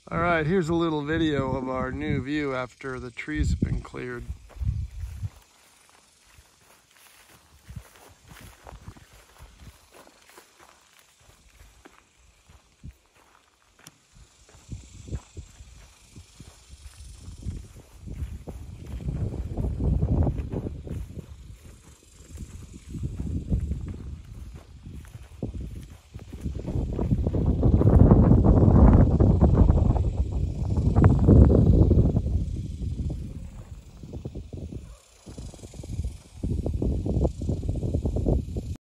All right, here's a little video of our new view after the trees have been cleared.